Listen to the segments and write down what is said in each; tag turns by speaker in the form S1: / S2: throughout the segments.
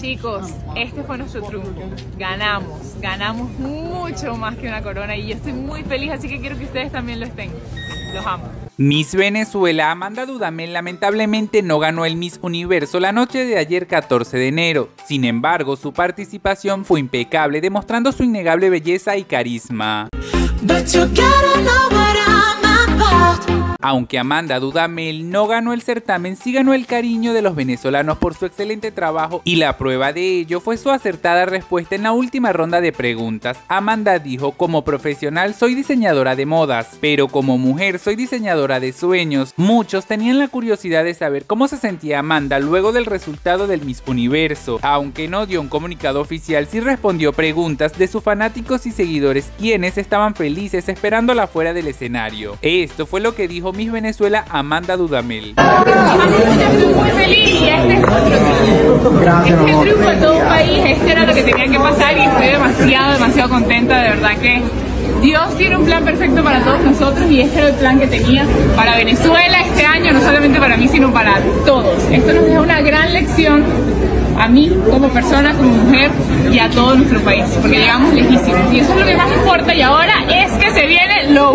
S1: Chicos, este fue nuestro triunfo. Ganamos mucho más que una corona y yo estoy muy feliz, así que quiero que ustedes también lo estén. Los amo.
S2: Miss Venezuela Amanda Dudamel lamentablemente no ganó el Miss Universo la noche de ayer 14 de enero. Sin embargo, su participación fue impecable, demostrando su innegable belleza y carisma. Aunque Amanda Dudamel no ganó el certamen, sí ganó el cariño de los venezolanos por su excelente trabajo, y la prueba de ello fue su acertada respuesta en la última ronda de preguntas. Amanda dijo: como profesional soy diseñadora de modas, pero como mujer soy diseñadora de sueños. Muchos tenían la curiosidad de saber cómo se sentía Amanda luego del resultado del Miss Universo. Aunque no dio un comunicado oficial, sí respondió preguntas de sus fanáticos y seguidores, quienes estaban felices esperándola fuera del escenario. Esto fue lo que dijo Miss Venezuela Amanda Dudamel.
S1: Estoy muy feliz y este es el triunfo de todo un país. Este era lo que tenía que pasar y estoy demasiado contenta. De verdad que Dios tiene un plan perfecto para todos nosotros y este era el plan que tenía para Venezuela este año, no solamente para mí sino para todos. Esto nos deja una gran lección a mí como persona, como mujer y a todo nuestro país, porque llegamos lejísimos y eso es lo que más importa. Y ahora es que se viene lo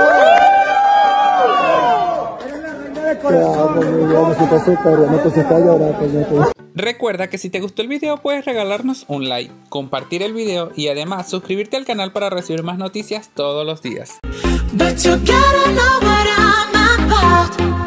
S2: Recuerda que si te gustó el video puedes regalarnos un like, compartir el video y además suscribirte al canal para recibir más noticias todos los días.